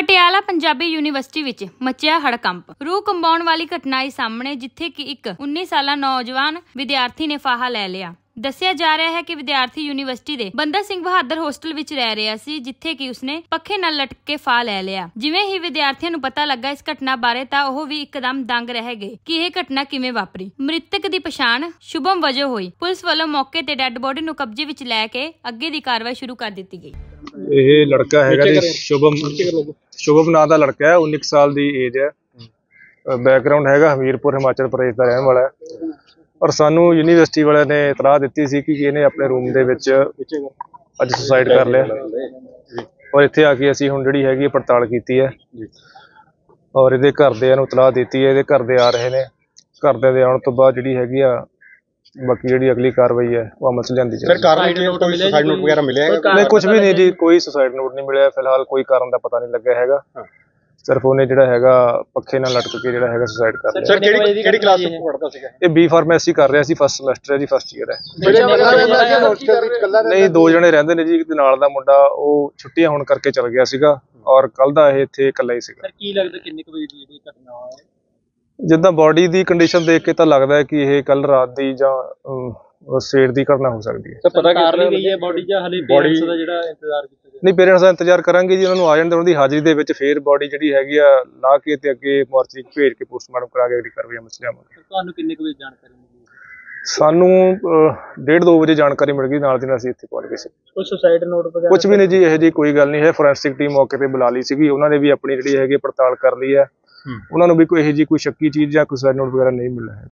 Patiala Punjabi university ਵਿੱਚ ਮਚਿਆ ਹੜਕੰਪ। ਰੂਹ ਕੰਬਾਉਣ ਵਾਲੀ ਘਟਨਾ ਆਈ ਸਾਹਮਣੇ, ਜਿੱਥੇ ਕਿ ਇੱਕ 19 ਸਾਲਾ ਨੌਜਵਾਨ ਵਿਦਿਆਰਥੀ ਨੇ ਫਾਹਾ ਲੈ ਲਿਆ। ਦੱਸਿਆ ਜਾ ਰਿਹਾ ਹੈ ਕਿ ਵਿਦਿਆਰਥੀ ਯੂਨੀਵਰਸਿਟੀ ਦੇ ਬੰਦਾ ਸਿੰਘ ਬਹਾਦਰ ਹੋਸਟਲ ਵਿੱਚ ਰਹਿ ਰਿਹਾ ਸੀ, ਜਿੱਥੇ ਕਿ ਉਸਨੇ ਪੱਖੇ ਨਾਲ ਲਟਕ ਕੇ ਫਾਹ ਲੈ ਲਿਆ। ਜਿਵੇਂ ਹੀ ਵਿਦਿਆਰਥੀਆਂ ਨੂੰ ਪਤਾ ਲੱਗਾ ਇਸ ਘਟਨਾ ਬਾਰੇ ਤਾਂ ਉਹ ਵੀ ਇੱਕਦਮ ਦੰਗ ਰਹਿ ਗਏ ਕਿ ਇਹ ਘਟਨਾ ਕਿਵੇਂ ਵਾਪਰੀ। ਮ੍ਰਿਤਕ ਦੀ ਪਛਾਣ ਸ਼ੁਭਮ ਵਜੋਂ ਹੋਈ। ਪੁਲਿਸ ਵੱਲੋਂ ਮੌਕੇ ਤੇ ਡੈੱਡ ਬੋਡੀ ਨੂੰ ਕਬਜ਼ੇ ਵਿੱਚ ਲੈ ਕੇ ਅੱਗੇ ਦੀ ਕਾਰਵਾਈ ਸ਼ੁਰੂ ਕਰ ਦਿੱਤੀ ਗਈ। ਇਹ ਲੜਕਾ ਹੈਗਾ ਜੀ ਸ਼ੁਭਮ ਨਾਂ ਦਾ ਲੜਕਾ ਹੈ, 19 ਸਾਲ ਦੀ ਏਜ ਹੈ। ਬੈਕਗਰਾਉਂਡ ਹੈਗਾ ਹਮੀਰਪੁਰ ਹਿਮਾਚਲ ਪ੍ਰਦੇਸ਼ ਦਾ ਰਹਿਣ ਵਾਲਾ ਹੈ। ਔਰ ਸਾਨੂੰ ਯੂਨੀਵਰਸਿਟੀ ਵਾਲਿਆਂ ਨੇ ਇਤਲਾਹ ਦਿੱਤੀ ਸੀ ਕਿ ਇਹਨੇ ਆਪਣੇ ਰੂਮ ਦੇ ਵਿੱਚ ਅੱਜ ਸੁਸਾਈਡ ਕਰ ਲਿਆ। ਔਰ ਇੱਥੇ ਆ ਕੇ ਅਸੀਂ ਹੁਣ ਜਿਹੜੀ ਹੈਗੀ ਪੜਤਾਲ ਕੀਤੀ ਹੈ ਔਰ ਇਹਦੇ ਘਰਦਿਆਂ ਨੂੰ ਇਤਲਾਹ ਦਿੱਤੀ ਹੈ। ਇਹਦੇ ਘਰ ਦੇ ਆ ਰਹੇ ਨੇ, ਘਰਦਿਆਂ ਦੇ ਆਉਣ ਤੋਂ ਬਾਅਦ ਜਿਹੜੀ ਹੈਗੀ ਆ ਬਾਕੀ ਜਿਹੜੀ ਅਗਲੀ ਕਾਰਵਾਈ ਹੈ ਉਹ ਅਮਲ 'ਚ ਲਿਆਂਦੀ ਜਾਵੇਗੀ। ਨਹੀਂ, ਕੁਝ ਵੀ ਨਹੀਂ ਜੀ, ਕੋਈ ਸੁਸਾਈਡ ਨੋਟ ਨਹੀਂ ਮਿਲਿਆ ਫਿਲਹਾਲ। ਕੋਈ ਕਾਰਨ ਦਾ ਪਤਾ ਨਹੀਂ ਲੱਗਿਆ ਹੈਗਾ। ਸਿਰਫ ਉਹਨੇ ਜਿਹੜਾ ਹੈਗਾ ਪੱਖੇ ਨਾਲ ਲਟਕ ਕੇ ਜਿਹੜਾ ਹੈਗਾ ਸੁਸਾਈਡ ਕਰ ਲਿਆ। ਕਿਹੜੀ ਕਲਾਸ ਵਿੱਚ ਪੜ੍ਹਦਾ ਸੀਗਾ? ਇਹ B ਫਾਰਮੇਸੀ ਕਰ ਰਿਹਾ ਸੀ, ਫਸਟ ਸਮੈਸਟਰ ਹੈ ਜੀ, ਫਸਟ ਈਅਰ ਹੈ। ਨਹੀਂ, 2 ਜਣੇ ਰਹਿੰਦੇ ਨੇ ਜੀ। ਇੱਕ ਨਾਲ ਦਾ ਮੁੰਡਾ ਉਹ ਛੁੱਟੀਆਂ ਹੋਣ ਕਰਕੇ ਚਲ ਗਿਆ ਸੀਗਾ ਔਰ ਕੱਲ ਦਾ ਇਹ ਇੱਥੇ ਇਕੱਲਾ ਹੀ ਸੀਗਾ। ਕੀ ਲੱਗਦਾ ਕਿੰਨੇ ਕੁ ਵਜੇ ਦੀ ਜਿਹੜੀ ਘਟਨਾ ਹੈ? ਜਿੱਦਾਂ ਬੋਡੀ ਦੀ ਕੰਡੀਸ਼ਨ ਦੇਖ ਕੇ ਤਾਂ ਲੱਗਦਾ ਹੈ ਕਿ ਇਹ ਕੱਲ ਰਾਤ ਦੀ ਜਾਂ ਸਵੇਰ ਦੀ ਘਟਨਾ ਹੋ ਸਕਦੀ ਹੈ। ਪਤਾ ਕਰ ਲਈ ਗਈ ਹੈ ਬੋਡੀ ਜਾਂ ਹਲੇ ਪੇਰੈਂਟਸ ਦਾ ਜਿਹੜਾ ਇੰਤਜ਼ਾਰ ਕੀਤਾ ਜਾ? ਨਹੀਂ, ਪੇਰੈਂਟਸ ਦਾ ਇੰਤਜ਼ਾਰ ਕਰਾਂਗੇ ਜੀ। ਉਹਨਾਂ ਨੂੰ ਆ ਜਾਣ ਦੇ, ਉਹਨਾਂ ਦੀ ਹਾਜ਼ਰੀ ਦੇ ਵਿੱਚ ਫੇਰ ਬੋਡੀ ਜਿਹੜੀ ਹੈਗੀ ਆ ਲਾ ਕੇ ਤੇ ਅੱਗੇ ਮੋਰਚਰੀ ਭੇਜ ਕੇ ਪੋਸਟਮਾਰਟਮ ਕਰਾ ਕੇ ਅਗਲੀ ਕਾਰਵਾਈ ਅਮਲ 'ਚ ਲਿਆਵਾਂਗੇ। ਤੁਹਾਨੂੰ ਕਿੰਨੇ ਕੁ ਵਜੇ ਜਾਣਕਾਰੀ ਮਿਲੀ? ਸਾਨੂੰ 1:30-2 ਵਜੇ ਜਾਣਕਾਰੀ ਮਿਲ ਗਈ, ਨਾਲ ਦੀ ਨਾਲ ਅਸੀਂ ਇੱਥੇ ਪਹੁੰਚ ਗਏ ਸੀ। ਕੋਈ ਸੁਸਾਈਡ ਨੋਟ ਵਗੈਰਾ? ਕੁਝ ਵੀ ਨਹੀਂ ਜੀ, ਇਹੋ ਜਿਹੀ ਕੋਈ ਗੱਲ ਨਹੀਂ ਹੈ। ਫੋਰੈਂਸਿਕ ਟੀਮ ਮੌਕੇ ਤੇ ਬੁਲਾ ਲਈ ਸੀਗੀ, ਉਹਨਾਂ ਨੇ ਵੀ ਆਪਣੀ ਜਿਹੜੀ ਹੈਗੀ ਪੜਤਾਲ ਕਰ ਲਈ ਹੈ। ਉਹਨਾਂ ਨੂੰ ਵੀ ਕੋਈ ਇਹੋ ਜਿਹੀ ਕੋਈ ਸ਼ੱਕੀ ਚੀਜ਼ ਜਾਂ ਕੋਈ ਸੁਸਾਈਡ ਨੋਟ ਵਗੈਰਾ ਨਹੀਂ ਮਿਲਿਆ ਹੈ।